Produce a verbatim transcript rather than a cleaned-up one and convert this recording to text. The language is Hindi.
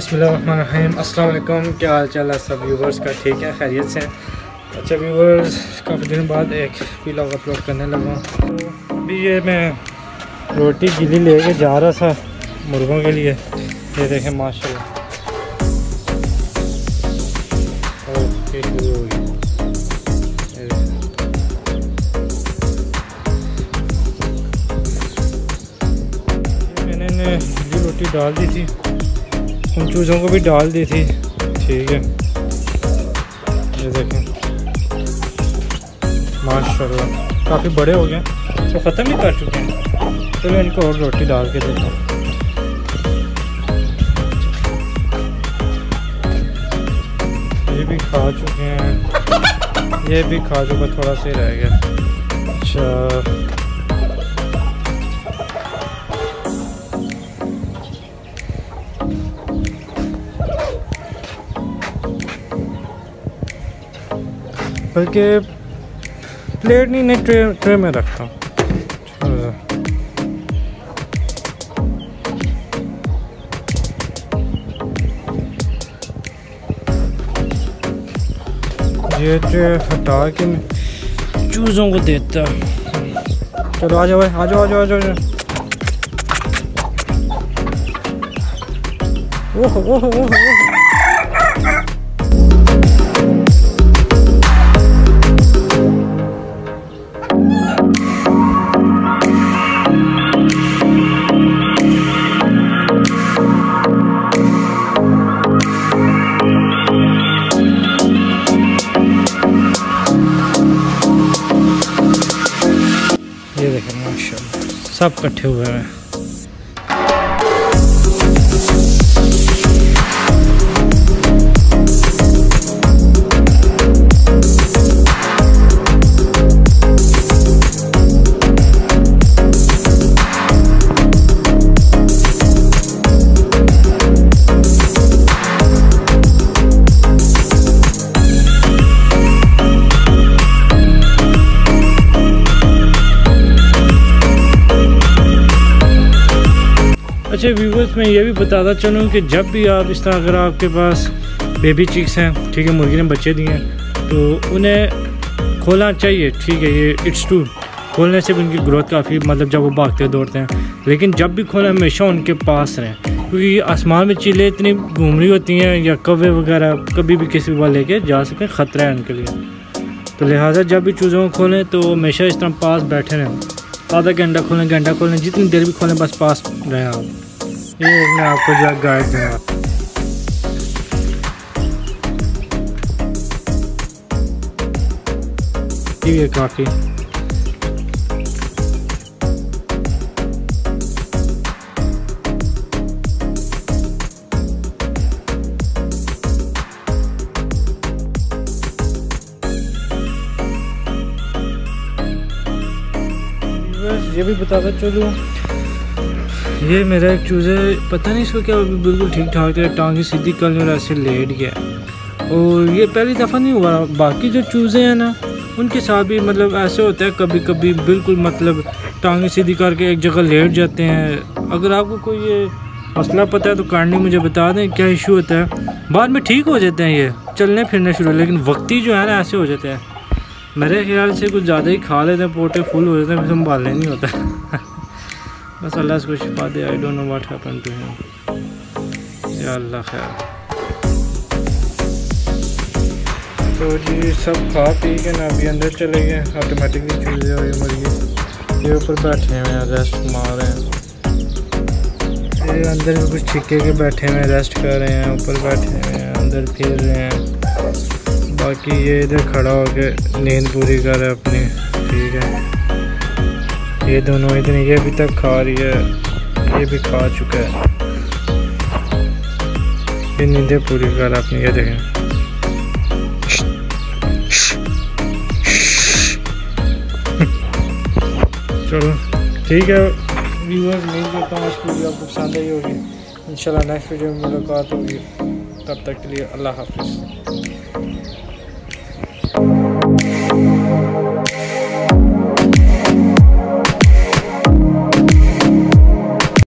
बिस्मिल्लाहिर्रहमानिर्रहीम। अस्सलाम वालेकुम। क्या हाल चाल है सब व्यूवर्स का? ठीक है, खैरियत से। अच्छा व्यूवर्स, काफ़ी दिन बाद एक व्लॉग अपलोड करने लगा हूँ। तो अभी ये मैं रोटी गीली लेके जा रहा था मुर्गों के लिए। ये देखें माशाल्लाह ओके शुरू हो गई। मैंने गीली रोटी डाल दी थी, उन चूज़ों को भी डाल दी थी। ठीक है, ये देखें माशाल्लाह काफ़ी बड़े हो गए, तो ख़त्म ही कर चुके हैं। चलो इनको और रोटी डाल के देता हूँ। ये भी खा चुके हैं, ये भी खा चुका, थोड़ा सा ही रह गया। अच्छा बल्कि प्लेट नहीं नहीं ट्रे ट्रे में रखता हूँ। ये ट्रे हटा के मैं चूज़ों को देता। चलो आ जाओ भाई, आ जाओ आ जाओ आ जाओ। ओह ओह ओह ओह। ये देखें माशाल्लाह सब इकट्ठे हुए हैं। अच्छा व्यूवर्स, मैं ये भी बताता चलूँ कि जब भी आप इस तरह अगर आपके पास बेबी चिक्स हैं, ठीक है, मुर्गी ने बच्चे दिए हैं, तो उन्हें खोलना चाहिए। ठीक है, ये इट्स ट्रू, खोलने से भी उनकी ग्रोथ काफ़ी, मतलब जब वो भागते दौड़ते हैं, लेकिन जब भी खोलें हमेशा उनके पास रहें, क्योंकि आसमान में चीलें इतनी घूम रही होती हैं या कौवे वगैरह कभी भी किसी भी लेके जा सकें, ख़तरा है उनके लिए। तो लिहाजा जब भी चूज़ों को खोलें तो हमेशा इस तरह पास बैठे रहें। आधा घंटा खोलें, घंटा खोलें, जितनी देर भी खोलें, बस पास रहें आप। ये मैं आपको जो गाइड दूँगा। ये काफ़ी ये भी बताता चलूँ, ये मेरा एक चूज़े पता नहीं इसको क्या, बिल्कुल ठीक ठाक था, टांगी सीधी करने और ऐसे लेट गया। और ये पहली दफ़ा नहीं हुआ, बाकी जो चूज़े हैं ना उनके साथ भी मतलब ऐसे होता है कभी कभी, बिल्कुल मतलब टांगी सीधी करके एक जगह लेट जाते हैं। अगर आपको कोई ये मसला पता है तो काइंडली मुझे बता दें क्या इशू होता है। बाद में ठीक हो जाते हैं, ये चलने फिरने शुरू, लेकिन वक्ती जो है ना ऐसे हो जाते हैं। मेरे ख्याल से कुछ ज़्यादा ही खा लेते हैं, पोटे फुल हो जाते हैं, फिर संभालने नहीं होता। बस अल्लाह से शिफा दे। I don't know what happened to him, या अल्लाह खैर। तो जी सब खा पी के ना अभी अंदर चले गए ऑटोमेटिकली चूज़े और ये मुर्गी। ये ऊपर बैठे हुए हैं, रेस्ट मार रहे हैं। ये अंदर में कुछ छिके के बैठे हुए हैं, रेस्ट कर रहे हैं, ऊपर बैठे हुए हैं, अंदर फिर रहे हैं। बाकी ये इधर खड़ा होकर नींद पूरी कर रहा है अपनी। ठीक है, ये दोनों इतने, ये अभी तक खा रही है, ये भी खा चुका है, ये नींदें पूरी कर रहा अपनी। ये देखें चलो ठीक है व्यूअर्स, उम्मीद करता हूँ आज की वीडियो आपको पसंद आई होगी। इंशाल्लाह नेक्स्ट वीडियो में मुलाकात होगी, तब तक के लिए अल्लाह हाफिज़।